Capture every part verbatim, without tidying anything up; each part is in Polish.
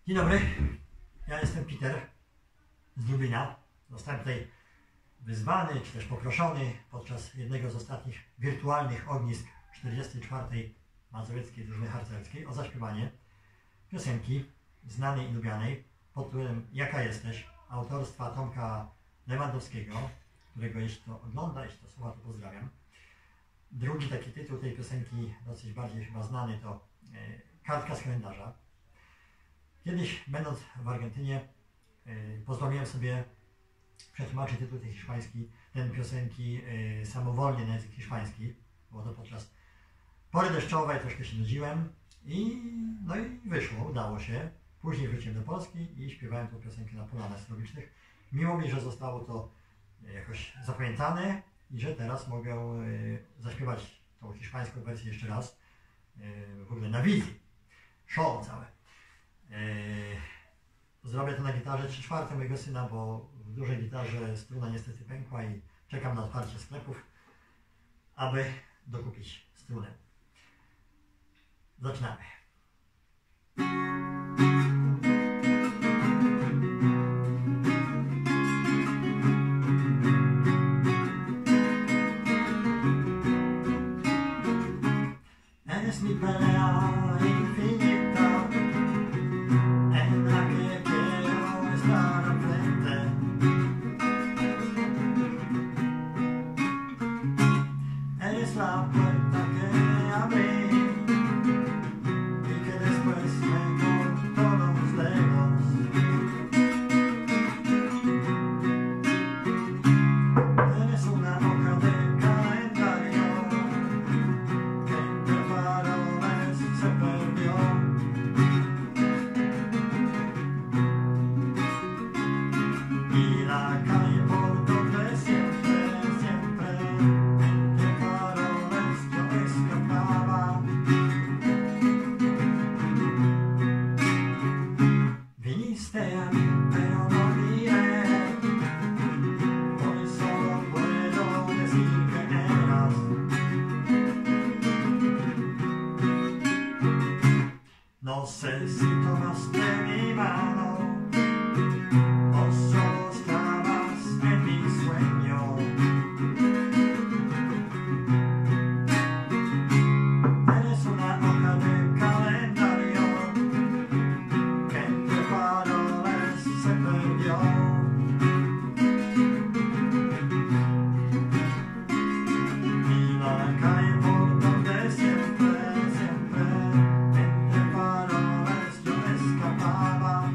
Dzień dobry, ja jestem Peter z Lublina. Zostałem tutaj wyzwany, czy też poproszony podczas jednego z ostatnich wirtualnych ognisk czterdziestej czwartej Mazowieckiej Drużyny Harcerskiej o zaśpiewanie piosenki znanej i lubianej pod tytułem Jaka jesteś, autorstwa Tomka Lewandowskiego, którego jeśli to ogląda, jeśli to słucha, to pozdrawiam. Drugi taki tytuł tej piosenki, dosyć bardziej chyba znany, to Kartka z kalendarza. Kiedyś, będąc w Argentynie, pozwoliłem sobie przetłumaczyć tytuł tej hiszpański, ten piosenki samowolnie na język hiszpański. Było to podczas pory deszczowej, troszkę się nudziłem i no i wyszło, udało się. Później wróciłem do Polski i śpiewałem tę piosenkę na polach astronomicznych. Miło mi, że zostało to jakoś zapamiętane i że teraz mogę zaśpiewać tą hiszpańską wersję jeszcze raz, w ogóle na wizji. Show całe. Zrobię to na gitarze trzy czwarte mojego syna, bo w dużej gitarze struna niestety pękła i czekam na otwarcie sklepów, aby dokupić strunę. Zaczynamy. Es mi pelea infinita en la que quiero estar al frente. Eres la puerta que abrí y que después me cortó los dedos. Eres una hoja de calendario que entre faroles se perdió. Y la calle por donde siempre, siempre entre faroles yo escapaba. Viniste a mí pero no diré, hoy solo puedo decir que eras no sé si tomaste mi mano o solo estabas en mi sueño. Eres una hoja de calendario que entre faroles se perdió. Y la calle por donde siempre, siempre entre faroles yo escapaba.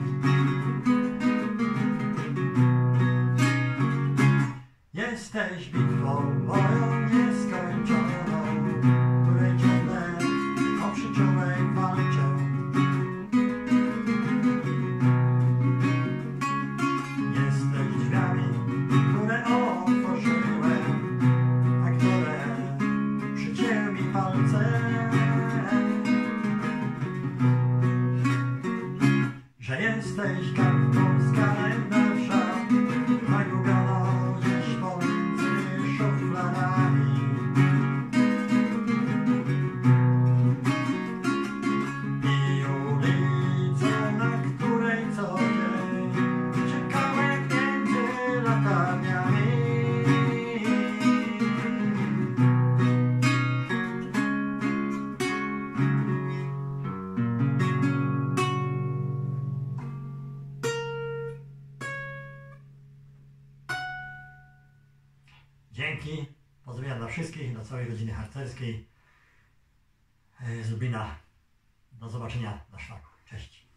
Jesteś bitwą moją nieskończoną, której ciągle o przyciółek walczę. Jesteś drzwiami, które otworzyłem, a które przycięły mi palce. Że jesteś kartką z kalendarza, zagubioną gdzieś pomiędzy szufladami. I ulicą, na której co dzień czekałem między latarniami. Dzięki, pozdrawiam dla wszystkich, dla całej rodziny harcerskiej z Lublina. Do zobaczenia na szlaku. Cześć.